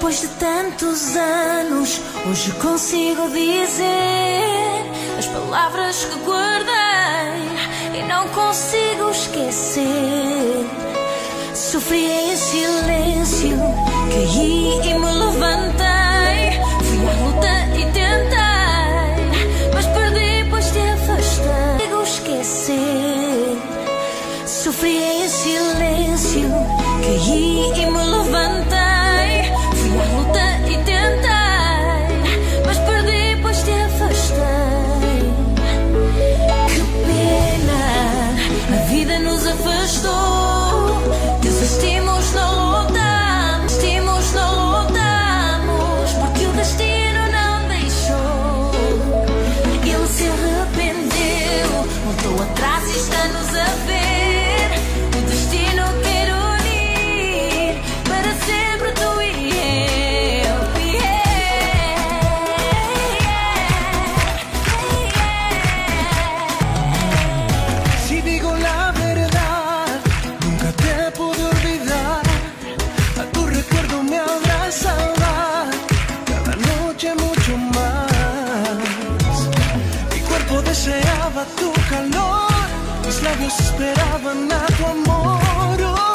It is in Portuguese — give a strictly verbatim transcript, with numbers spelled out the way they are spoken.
Depois de tantos anos, hoje consigo dizer as palavras que guardei e não consigo esquecer. Sofri em silêncio, caí e me levantei. Fui à luta e tentei, mas perdi pois te afastei. Consigo esquecer. Sofri em silêncio, caí e me levantei. Fui à luta e tentei, mas perdi pois te afastei. Que pena, a vida nos afastou. Desistimos, não lutamos, desistimos, não lutamos, porque o destino não deixou. Ele se arrependeu, voltou atrás e está-nos a ver. O destino quer unir para sempre tu e eu. Si digo la verdad, nunca te pude olvidar. A tu recuerdo me abrazaba cada noche mucho más. Mi cuerpo deseaba tu calor, mis labios esperaban a tu amor.